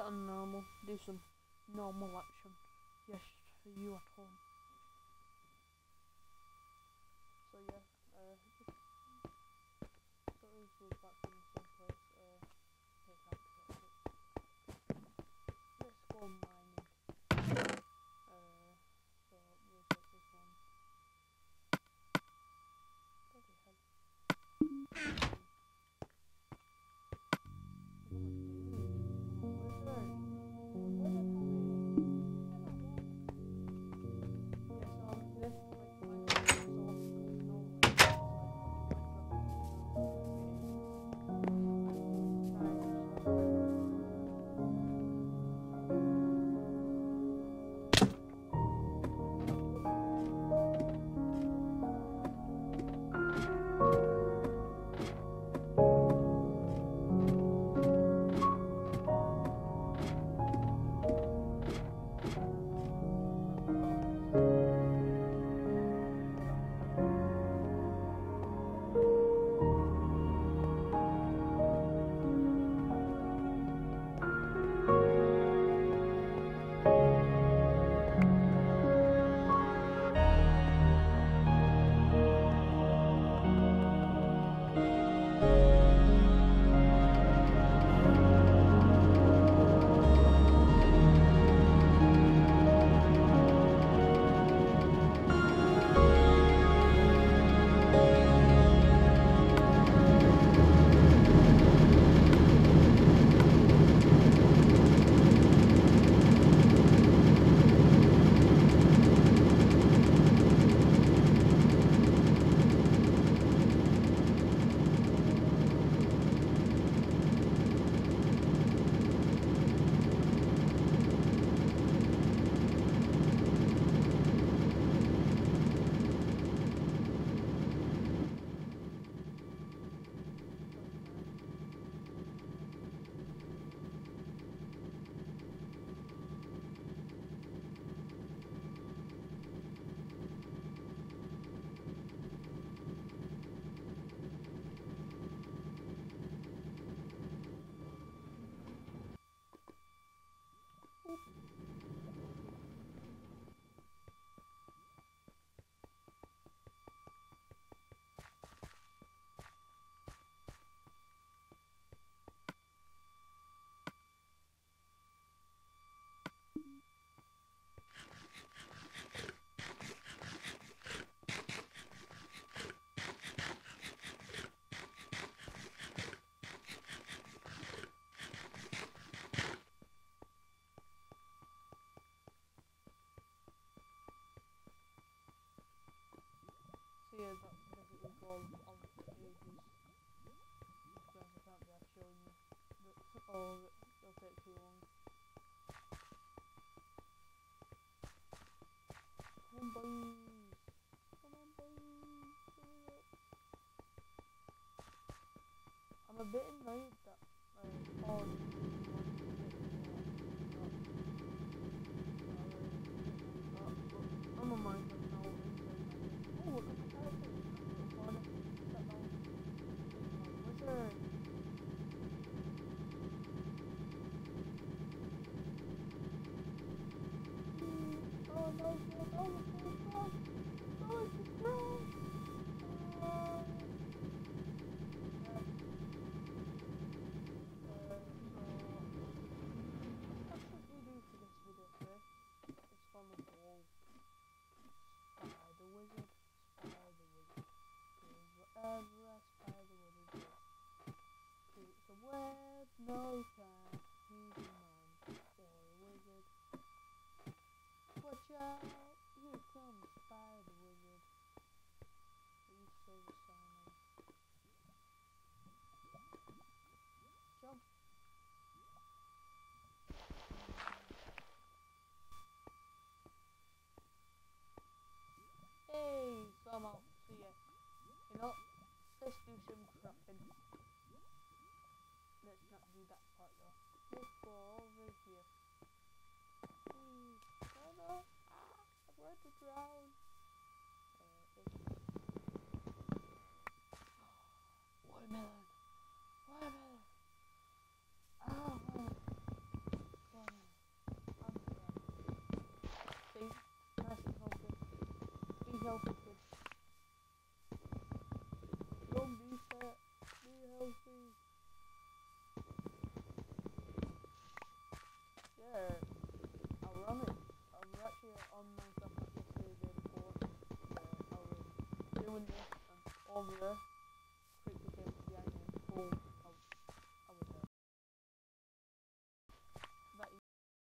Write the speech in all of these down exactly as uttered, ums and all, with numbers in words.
on normal. Do some normal action. Yes, for you at home. So yeah, uh, just put us back in the same place. Uh, take that to Let's go mining. Uh, so we'll take this one. Bloody hell. So yeah, that basically all of the pages. Because I can't be out showing you that, or it'll take too long. Come on boys! Come on boys! Hurry up! I'm a bit annoyed that uh, all the people want to get to that. But I'm a Minecraft now. Oh, look at my character! Little corner. Sat down. Wizard! Oh no, no, no, it's so strong! Oh, it's so strong! Uh, yeah. Uh, so, what should we do for this video today? It's gonna go Spider Wizard, Spider Wizard. Cause whatever a Spider Wizard does, creates a web, no time, he's a man, or a wizard. Watch out, here comes Spider Wizard. Please show the sign on. Jump. Hey, so I'm out. So yeah, you know, let's do some crafting. Let's not do that part though. Let's go over here. Please, no, no. Ah, I'm going to drown. Uh, let's do watermelon. Watermelon. Oh, healthy, kid. Don't be fat. Be healthy. Yeah, ironic. I was actually on Minecraft yesterday, the day before. Uh, I was doing this, and over there, creature came behind me, and boom, I, I was there. That is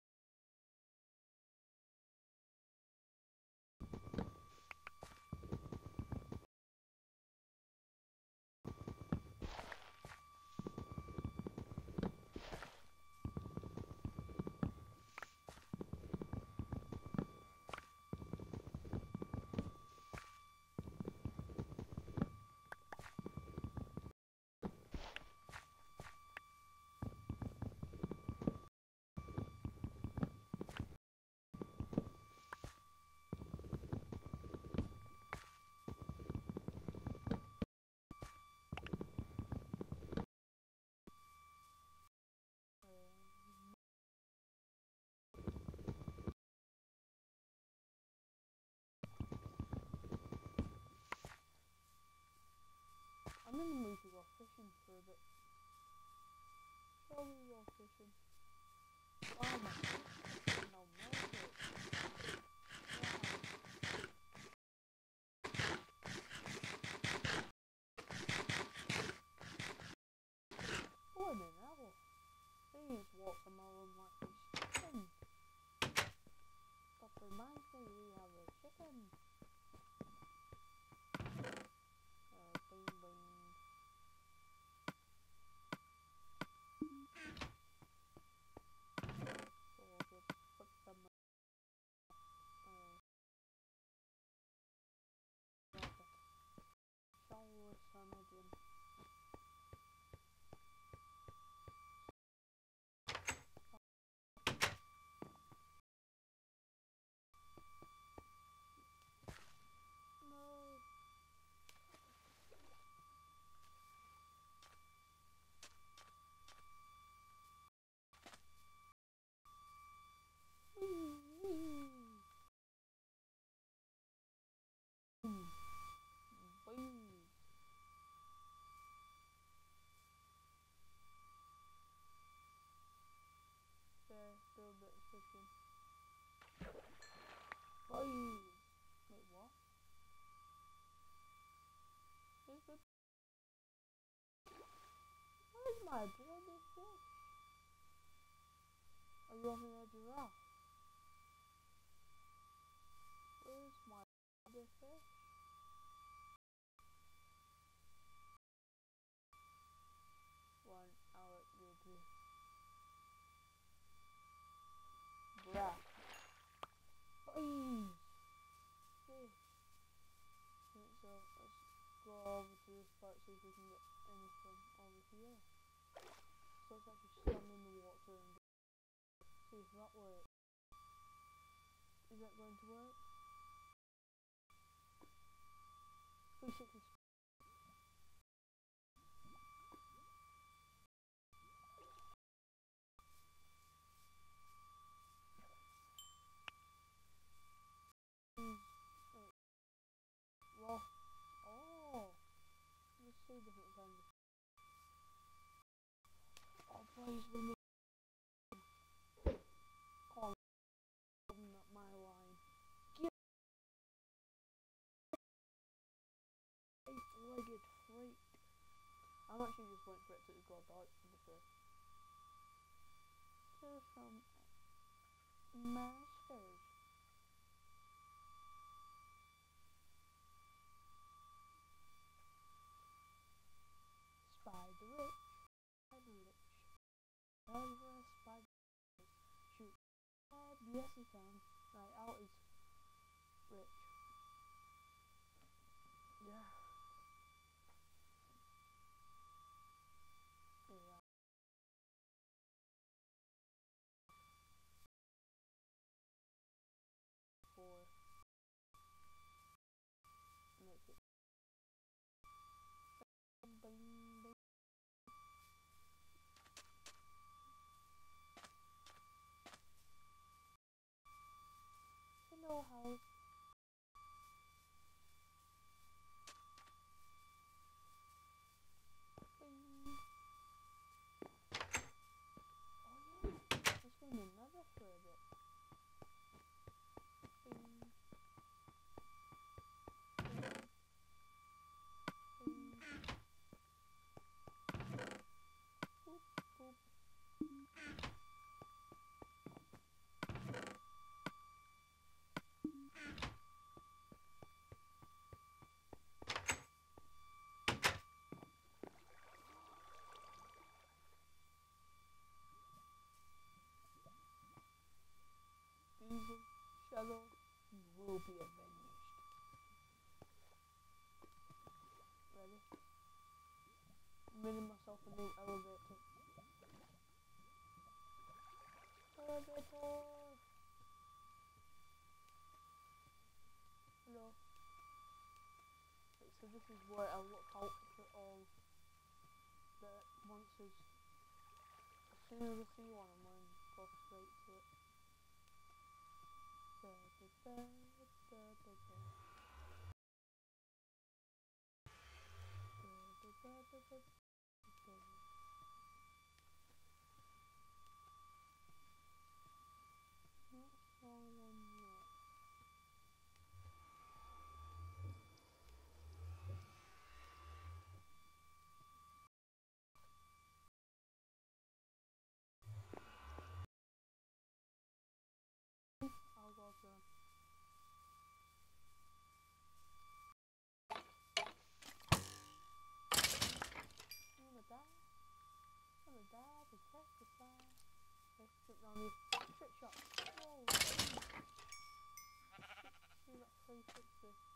I'm in the mood to go fishing for a bit. Shall we go fishing? Oh my god, no melted. Oh, an hour. These watermelon like this chicken. That reminds me we have a chicken. Uh, bing bing. So I'll just put them uh, shower some again. No. Wee, wee. Boom. Boom. There, do a bit of fishing. Boom. Wait, what? Where's the... Where's my bloody fish? Are you having a giraffe? Where's my bloody fish? One hour later. Bruh. Boing. Fish. Right, so let's go over to this part, see if we can get anything over here. So let's actually stand in the water and see if that works. Is that going to work? three sixty. Raw. Oh! Let's see different kinds of... Oh, please, we need... Oh, not my line. Get eight-legged freak. I'm actually just waiting for it to go dark to be fair. Here's some masters. Spider rich. Spider rich. Never a spider shoot. Uh, yes you can. Right, out is rich. Yeah. Yeah. Four. Make it. Bing, bing. Hello house. Shadow, you will be avenged. Ready? I'm making myself a new elevator. Elevator! Hello. Right, so this is where I look out for all the monsters. As soon as I see one, I'm going to go straight to it. Da, da, da, da, da, da. Da, da, da, da, da. Not saw one yet. I'll go for them. I'm gonna die. I'm gonna die to testify. Let's sit down here. Trick shot. Whoa. See that three sixty.